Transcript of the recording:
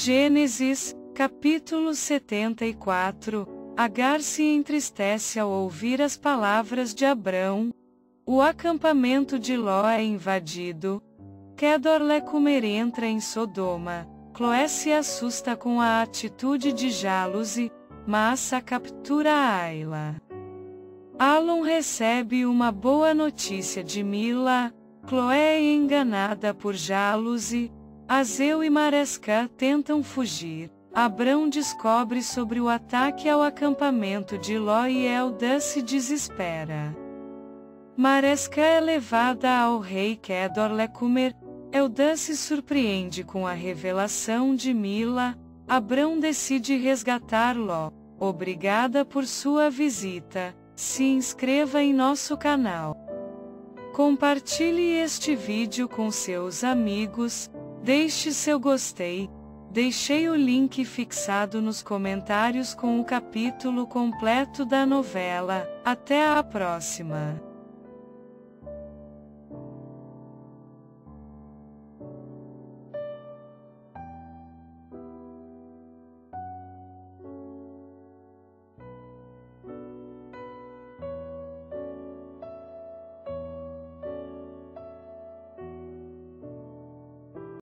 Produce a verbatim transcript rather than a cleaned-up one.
Gênesis, capítulo setenta e quatro. Agar se entristece ao ouvir as palavras de Abrão. O acampamento de Ló é invadido. Quedorlaomer entra em Sodoma. Cloé se assusta com a atitude de Jaluze, mas a captura Aila. Alon recebe uma boa notícia de Mila. Cloé é enganada por Jaluze. Azeu e Marescá tentam fugir. Abrão descobre sobre o ataque ao acampamento de Ló e Eldad se desespera. Marescá é levada ao rei Quedorlaomer. Eldad se surpreende com a revelação de Mila. Abrão decide resgatar Ló. Obrigada por sua visita. Se inscreva em nosso canal. Compartilhe este vídeo com seus amigos. Deixe seu gostei. Deixei o link fixado nos comentários com o capítulo completo da novela. Até a próxima!